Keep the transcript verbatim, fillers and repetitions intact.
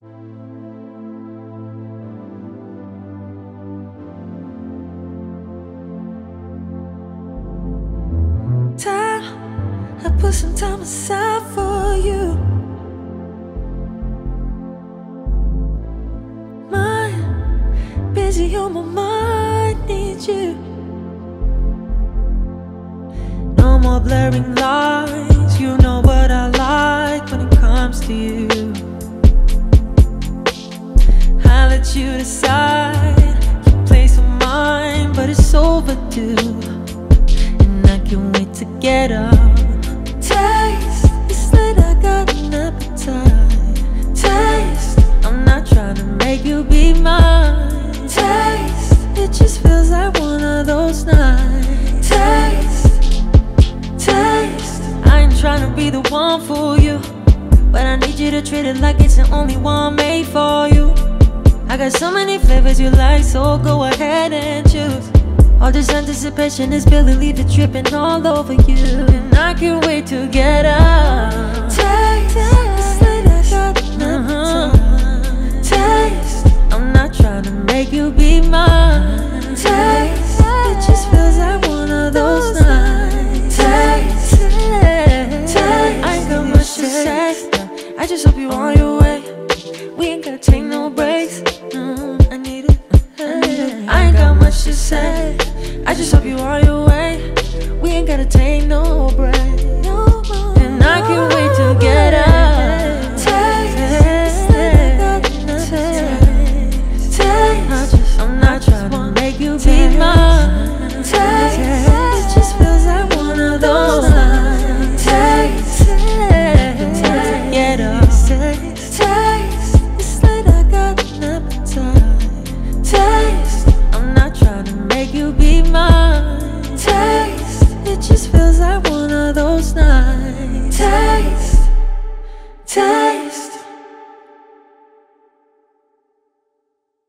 Time, I put some time aside for you. Mind busy on my mind, need you. No more blurring lines. You know what I like when it comes to you. I let you decide your place of mine, but it's overdue. Can't wait to get up. Taste, it's late, I got an appetite. Taste, I'm not trying to make you be mine. Taste, it just feels like one of those nights. Taste, taste, I ain't trying to be the one for you, but I need you to treat it like it's the only one made for you. I got so many flavors you like, so go ahead and choose. All this anticipation is building, leave it dripping all over you. And I can't wait to get up. Taste, it's late, I got an appetite. Taste, I'm not trying to make you be mine. Taste, it just feels like one of those nights. Taste, taste, I ain't got much to say, I just hope you on your way. We ain't gotta take no breaks. No, I need it. I ain't got much to say, I just hope you on your way. We ain't gotta take no break. No more, and I can't wait to get up. Taste, taste, taste, taste. I'm not trying to make you be mine. Taste, it just feels like one of those nights. Taste, get up. Taste, it's late, I got an appetite. Taste, I'm not trying to make you be mine. Taste, it just feels like